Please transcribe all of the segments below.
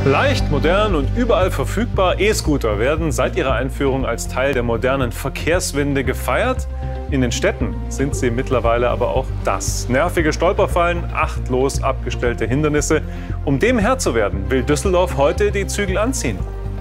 Leicht, modern und überall verfügbar, E-Scooter werden seit ihrer Einführung als Teil der modernen Verkehrswende gefeiert. In den Städten sind sie mittlerweile aber auch das. Nervige Stolperfallen, achtlos abgestellte Hindernisse. Um dem Herr zu werden, will Düsseldorf heute die Zügel anziehen.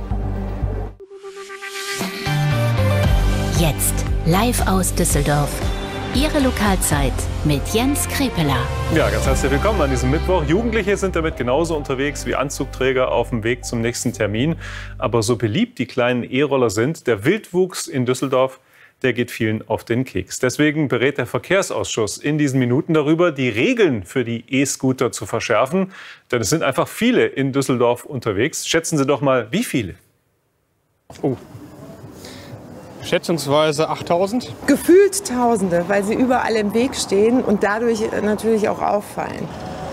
Jetzt live aus Düsseldorf. Ihre Lokalzeit mit Jens Krepeler. Ja, ganz herzlich willkommen an diesem Mittwoch. Jugendliche sind damit genauso unterwegs wie Anzugträger auf dem Weg zum nächsten Termin. Aber so beliebt die kleinen E-Roller sind, der Wildwuchs in Düsseldorf, der geht vielen auf den Keks. Deswegen berät der Verkehrsausschuss in diesen Minuten darüber, die Regeln für die E-Scooter zu verschärfen. Denn es sind einfach viele in Düsseldorf unterwegs. Schätzen Sie doch mal, wie viele? Schätzungsweise 8000. Gefühlt Tausende, weil sie überall im Weg stehen und dadurch natürlich auch auffallen.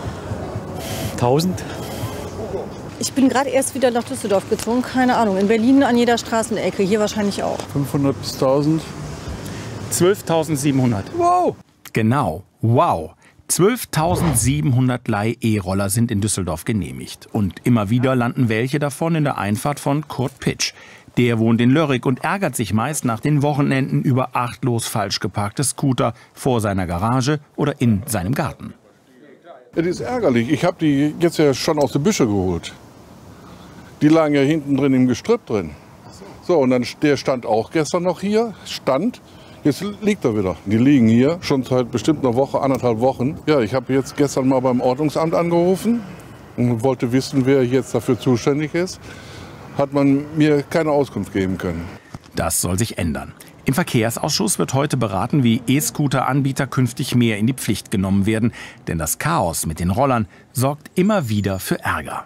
1000. Ich bin gerade erst wieder nach Düsseldorf gezogen, keine Ahnung. In Berlin an jeder Straßenecke, hier wahrscheinlich auch. 500 bis 1000. 12.700. Wow! Genau, wow. 12.700 Leih-E-Roller sind in Düsseldorf genehmigt. Und immer wieder landen welche davon in der Einfahrt von Kurt Pitsch. Der wohnt in Lörrick und ärgert sich meist nach den Wochenenden über achtlos falsch geparkte Scooter vor seiner Garage oder in seinem Garten. Es ist ärgerlich. Ich habe die jetzt ja schon aus den Büschen geholt. Die lagen ja hinten drin im Gestrüpp drin. So, und dann der stand auch gestern noch hier. Jetzt liegt er wieder. Die liegen hier schon seit bestimmt einer Woche, 1,5 Wochen. Ja, ich habe jetzt gestern mal beim Ordnungsamt angerufen und wollte wissen, wer jetzt dafür zuständig ist. Hat man mir keine Auskunft geben können. Das soll sich ändern. Im Verkehrsausschuss wird heute beraten, wie E-Scooter-Anbieter künftig mehr in die Pflicht genommen werden. Denn das Chaos mit den Rollern sorgt immer wieder für Ärger.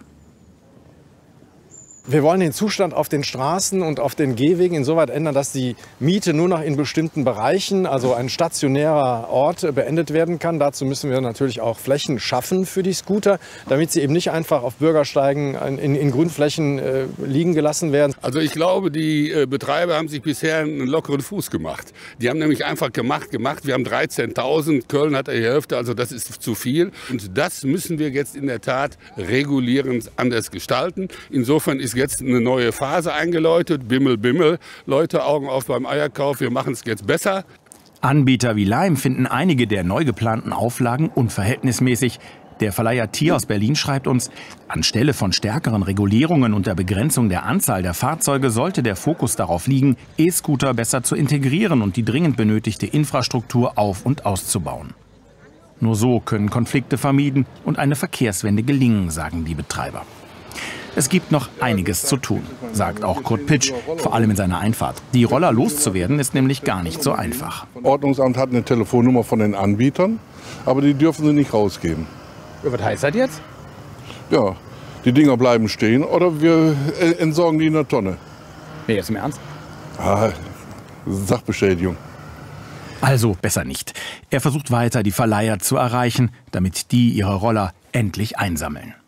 Wir wollen den Zustand auf den Straßen und auf den Gehwegen insoweit ändern, dass die Miete nur noch in bestimmten Bereichen, also ein stationärer Ort, beendet werden kann. Dazu müssen wir natürlich auch Flächen schaffen für die Scooter, damit sie eben nicht einfach auf Bürgersteigen in Grünflächen liegen gelassen werden. Also ich glaube, die Betreiber haben sich bisher einen lockeren Fuß gemacht. Die haben nämlich einfach gemacht. Wir haben 13.000, Köln hat die Hälfte, also das ist zu viel. Und das müssen wir jetzt in der Tat regulierend anders gestalten. Insofern ist jetzt eine neue Phase eingeläutet. Bimmel, Bimmel. Leute, Augen auf beim Eierkauf. Wir machen es jetzt besser. Anbieter wie Lime finden einige der neu geplanten Auflagen unverhältnismäßig. Der Verleiher Tier aus Berlin schreibt uns, anstelle von stärkeren Regulierungen und der Begrenzung der Anzahl der Fahrzeuge sollte der Fokus darauf liegen, E-Scooter besser zu integrieren und die dringend benötigte Infrastruktur auf- und auszubauen. Nur so können Konflikte vermieden und eine Verkehrswende gelingen, sagen die Betreiber. Es gibt noch einiges zu tun, sagt auch Kurt Pitsch, vor allem in seiner Einfahrt. Die Roller loszuwerden ist nämlich gar nicht so einfach. Das Ordnungsamt hat eine Telefonnummer von den Anbietern, aber die dürfen sie nicht rausgeben. Was heißt das jetzt? Ja, die Dinger bleiben stehen oder wir entsorgen die in der Tonne. Nee, jetzt im Ernst? Sachbeschädigung. Also besser nicht. Er versucht weiter, die Verleiher zu erreichen, damit die ihre Roller endlich einsammeln.